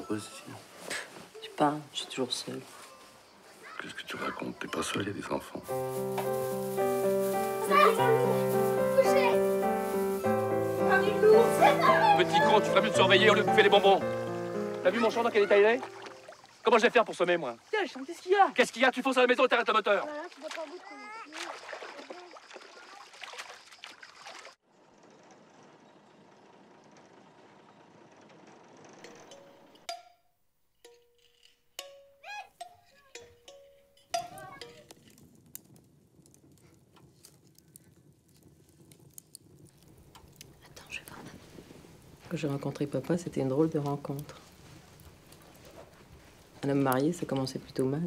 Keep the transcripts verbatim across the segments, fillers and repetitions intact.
aussi. Je sais pas, je suis toujours seule. Qu'est-ce que tu racontes? T'es pas seule, il y a des enfants. Petit con, tu ferais mieux de surveiller au lieu de bouffer les bonbons. T'as vu mon champ dans quel état il est? Comment je vais faire pour sommer, moi? Tiens, Chante, qu'est-ce qu'il y a? Qu'est-ce qu'il y a? Tu fonces à la maison et t'arrêtes le moteur. Voilà, tu dois pas beaucoup. Attends, je vais voir maman. Quand j'ai rencontré papa, c'était une drôle de rencontre. Un homme marié, ça commençait plutôt mal.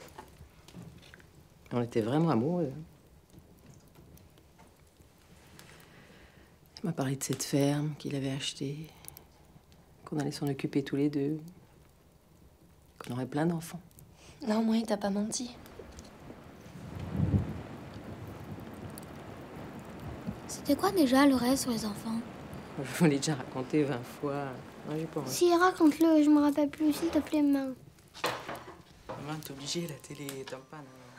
On était vraiment amoureux. Il m'a parlé de cette ferme qu'il avait achetée, qu'on allait s'en occuper tous les deux, qu'on aurait plein d'enfants. Non, moi, il t'a pas menti. C'était quoi déjà le rêve sur les enfants? Je vous l'ai déjà raconté vingt fois. Non, j'ai pas envie. Si, raconte-le, je me rappelle plus, s'il te plaît, main. Maman, t'es obligée, la télé est en panne.